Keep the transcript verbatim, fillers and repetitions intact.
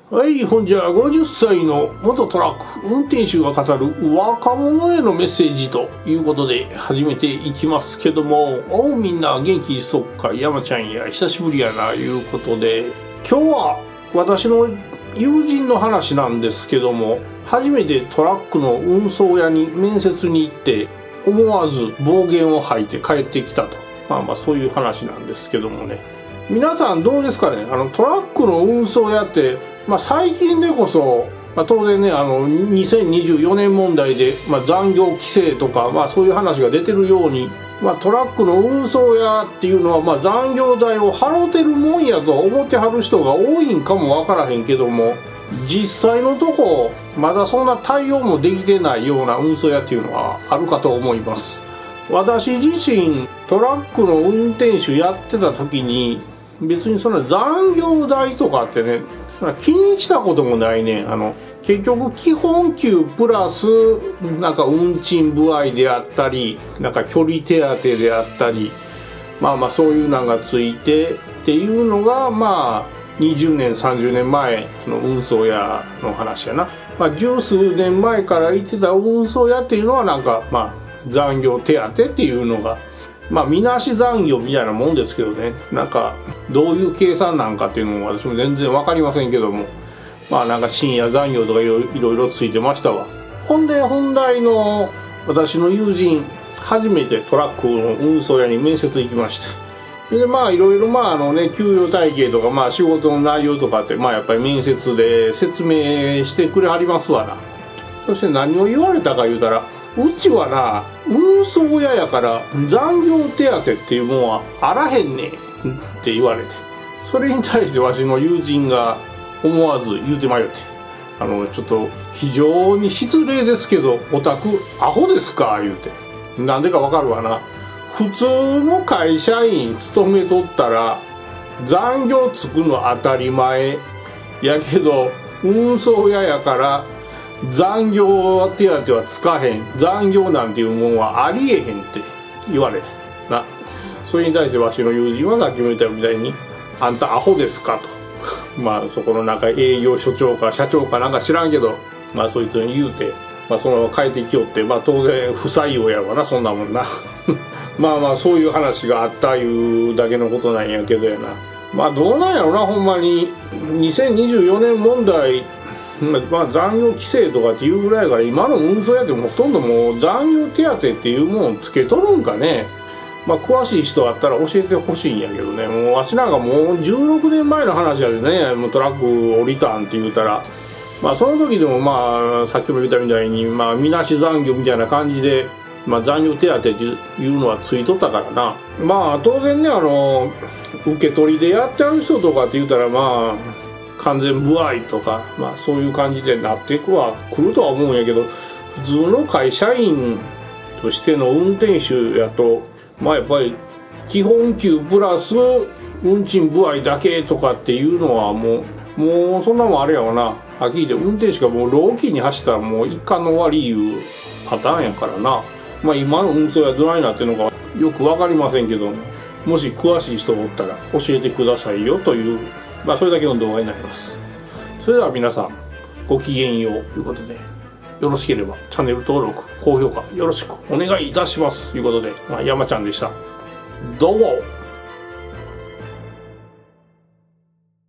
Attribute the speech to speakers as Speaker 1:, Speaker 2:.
Speaker 1: はい、ほんじゃごじゅっさいの元トラック運転手が語る若者へのメッセージということで始めていきますけども、おうみんな元気そっか、山ちゃんや久しぶりやないうことで、今日は私の友人の話なんですけども、初めてトラックの運送屋に面接に行って思わず暴言を吐いて帰ってきたと、まあまあそういう話なんですけどもね。皆さんどうですかね。あのトラックの運送屋って、まあ、最近でこそ、まあ、当然ね、あのにせんにじゅうよねん問題で、まあ、残業規制とか、まあ、そういう話が出てるように、まあ、トラックの運送屋っていうのは、まあ、残業代を払うてるもんやと思ってはる人が多いんかもわからへんけども、実際のとこまだそんな対応もできてないような運送屋っていうのはあるかと思います。私自身トラックの運転手やってた時に、別にそんな残業代とかってね気にしたこともないね。あの結局基本給プラスなんか運賃歩合であったり、なんか距離手当であったり、まあまあそういうのがついてっていうのが、まあにじゅうねんさんじゅうねんまえの運送屋の話やな。まあ十数年前から言ってた運送屋っていうのはなんかまあ残業手当っていうのが、まあみなし残業みたいなもんですけどね。なんかどういう計算なんかっていうのも私も全然分かりませんけども、まあなんか深夜残業とかいろいろついてましたわ。ほんで本題の私の友人、初めてトラックの運送屋に面接行きました。でまあいろいろまああのね給与体系とかまあ仕事の内容とかってまあやっぱり面接で説明してくれはりますわな。そして何を言われたか言うたら、うちはな運送屋やから残業手当っていうもんはあらへんねんって言われて、それに対してわしの友人が思わず言うてまいよって、あのちょっと非常に失礼ですけどオタクアホですか言うて、なんでかわかるわな。普通の会社員勤めとったら残業つくの当たり前やけど、運送屋やから残業手当はつかへん、残業なんていうもんはありえへんって言われてな。それに対してわしの友人はさっきも言ったみたいに「あんたアホですか?」とまあそこの中営業所長か社長かなんか知らんけど、まあそいつに言うて、まあそのまま帰ってきよって、まあ当然不採用やわな、そんなもんなまあまあそういう話があったいうだけのことなんやけどやな。まあどうなんやろな、ほんまににせんにじゅうよねん問題、まあ残業規制とかっていうぐらいやから、今の運送屋ってもうほとんどもう残業手当っていうもんつけとるんかね。まあ詳しい人あったら教えてほしいんやけどね。もうわしなんかもうじゅうろくねんまえの話やでね、もうトラック降りたんって言うたら、まあその時でもまあさっきも言ったみたいにまあみなし残業みたいな感じで、まあ残業手当っていうのはついとったからな。まあ当然ね、あの受け取りでやってある人とかって言うたらまあ完全歩合とか、まあそういう感じでなっていくは来るとは思うんやけど、普通の会社員としての運転手やと、まあやっぱり基本給プラス運賃歩合だけとかっていうのはもうもうそんなもんあれやわな。はっきり言って運転手がもう労基に走ったらもう一貫の終わりいうパターンやからな。まあ今の運送やどないなってるのかよく分かりませんけど、もし詳しい人がおったら教えてくださいよという、まあそれだけの動画になります。それでは皆さんごきげんようということで、よろしければチャンネル登録高評価よろしくお願いいたしますということで、まあ、山ちゃんでした。どうも。